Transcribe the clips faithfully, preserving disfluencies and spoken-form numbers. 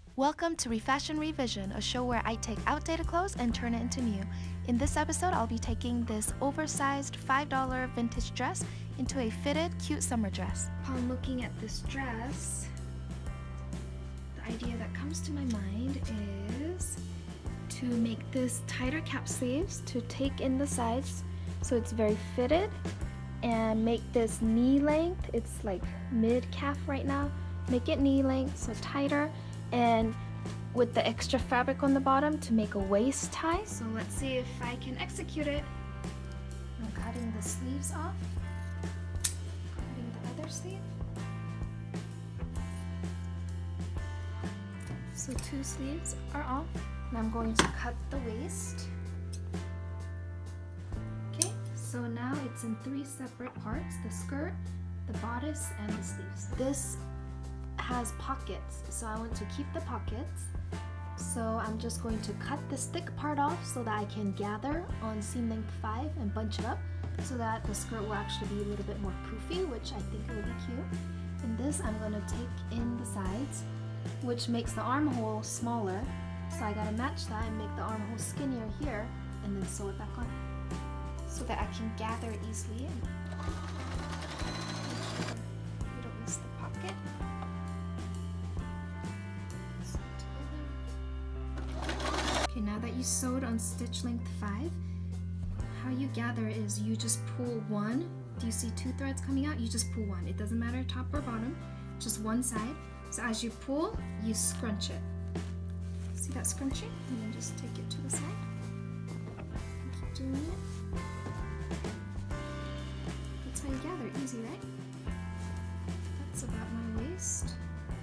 Welcome to Refashion Revision, a show where I take outdated clothes and turn it into new. In this episode, I'll be taking this oversized five dollar vintage dress into a fitted, cute summer dress. Upon looking at this dress, the idea that comes to my mind is to make this tighter cap sleeves to take in the sides so it's very fitted, and make this knee length, it's like mid-calf right now, make it knee length, so tighter, and with the extra fabric on the bottom to make a waist tie. So let's see if I can execute it. I'm cutting the sleeves off, cutting the other sleeve. So two sleeves are off, and I'm going to cut the waist. Okay, so now it's in three separate parts: the skirt, the bodice, and the sleeves. This has pockets, so I want to keep the pockets. So I'm just going to cut this thick part off so that I can gather on seam length five and bunch it up so that the skirt will actually be a little bit more poofy, which I think it will be cute. And this I'm going to take in the sides, which makes the armhole smaller. So I gotta match that and make the armhole skinnier here and then sew it back on so that I can gather easily in. You don't miss the pocket. Okay, now that you sewed on stitch length five, how you gather is you just pull one. Do you see two threads coming out? You just pull one. It doesn't matter top or bottom, just one side. So as you pull, you scrunch it. See that scrunching? And then just take it to the side. Keep doing it. That's how you gather. Easy, right? That's about my waist.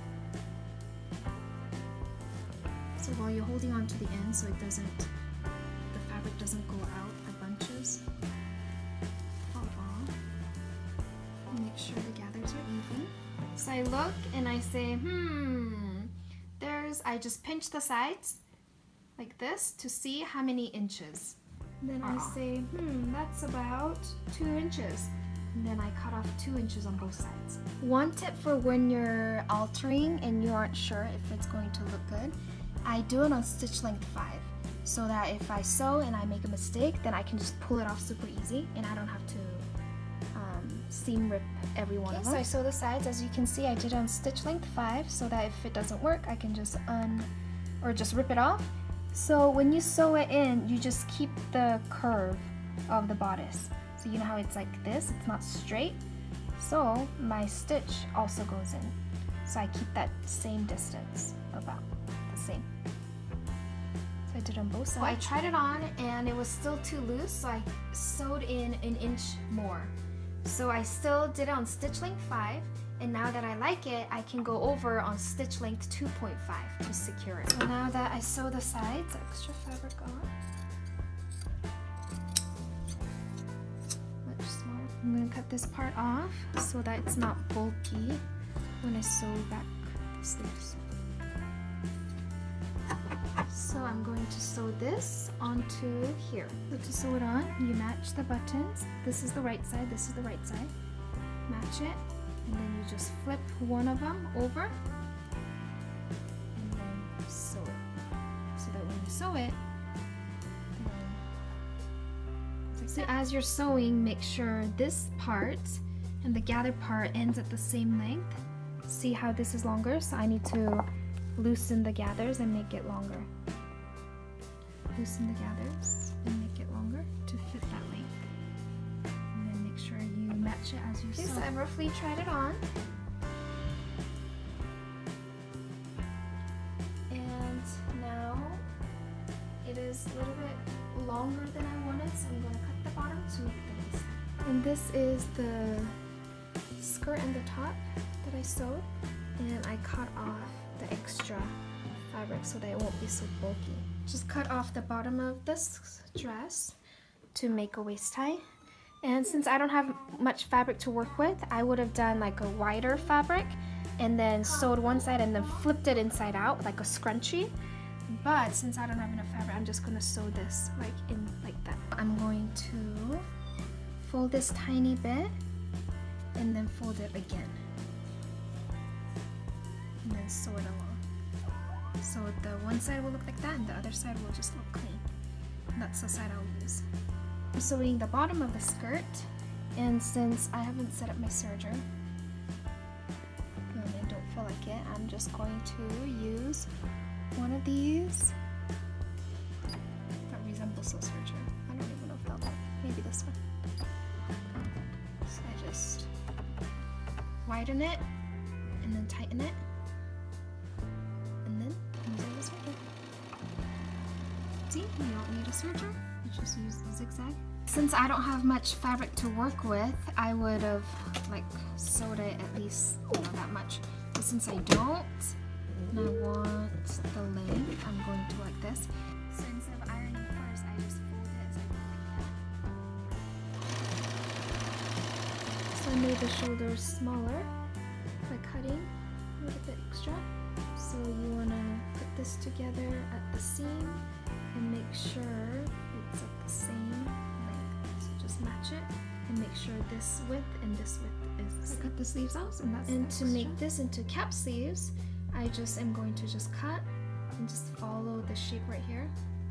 So while you're holding on to the end so it doesn't, the fabric doesn't go out by bunches, hold on. And make sure the gathers are even. So I look and I say, hmm, there's, I just pinch the sides like this to see how many inches. And then I say, hmm, that's about two inches. And then I cut off two inches on both sides. One tip for when you're altering and you aren't sure if it's going to look good, I do it on stitch length five, so that if I sew and I make a mistake, then I can just pull it off super easy and I don't have to um, seam rip every one okay, of them. So I sew the sides. As you can see, I did it on stitch length five, so that if it doesn't work, I can just un or just rip it off. So when you sew it in, you just keep the curve of the bodice. So you know how it's like this, it's not straight. So my stitch also goes in. So I keep that same distance, about the same. So I did on both sides. Well, I tried it on and it was still too loose, so I sewed in an inch more. So I still did it on stitch length five, and now that I like it, I can go over on stitch length two point five to secure it. So now that I sew the sides, extra fabric on. Much smaller. I'm going to cut this part off so that it's not bulky when I sew back the sleeves. So I'm going to sew this onto here. So to sew it on, you match the buttons. This is the right side, this is the right side. Match it, and then you just flip one of them over and then sew it. So that when you sew it, then so as you're sewing, make sure this part and the gather part ends at the same length. See how this is longer? So I need to loosen the gathers and make it longer. Loosen the gathers and make it longer to fit that length. And then make sure you match it as you sew. Okay, so I roughly tried it on. And now it is a little bit longer than I wanted, so I'm going to cut the bottom to make the waist. And this is the skirt and the top that I sewed, and I cut off the extra fabric so that it won't be so bulky. Just cut off the bottom of this dress to make a waist tie. And since I don't have much fabric to work with, I would have done like a wider fabric and then sewed one side and then flipped it inside out like a scrunchie. But since I don't have enough fabric, I'm just gonna sew this like in like that. I'm going to fold this tiny bit and then fold it again. And then sew it along. So the one side will look like that and the other side will just look clean. And that's the side I'll use. I'm sewing the bottom of the skirt, and since I haven't set up my serger and I don't feel like it, I'm just going to use one of these that resembles a serger. I don't even know if that'll work. Maybe this one. So I just widen it and then tighten it, and then use it as a serger. See, you don't need a serger, you just use the zigzag. Since I don't have much fabric to work with, I would have like sewed it at least, you know, that much. But since I don't, and I want the length, I'm going to like this. So instead of ironing first, I just fold it as I go like that. So I made the shoulders smaller by cutting a little bit extra. So you want to put this together at the seam and make sure it's at the same length. So just match it and make sure this width and this width is the same. I cut the sleeves out, and that's And to make this into cap sleeves, I just am going to just cut and just follow the shape right here.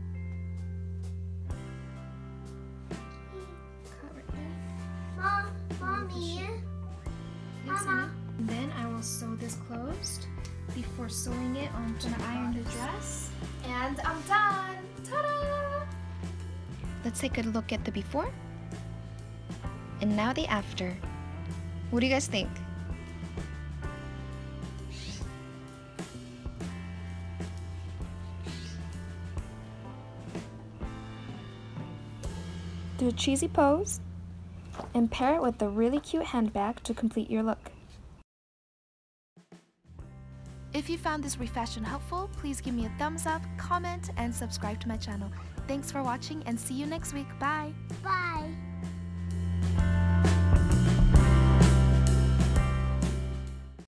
Cut right here. Mom, Mommy. Yes, honey. And then I will sew this closed before sewing it onto the iron the dress. And I'm done! Ta-da! Let's take a look at the before and now the after. What do you guys think? Do a cheesy pose and pair it with a really cute handbag to complete your look. If you found this refashion helpful, please give me a thumbs up, comment, and subscribe to my channel. Thanks for watching and see you next week. Bye! Bye.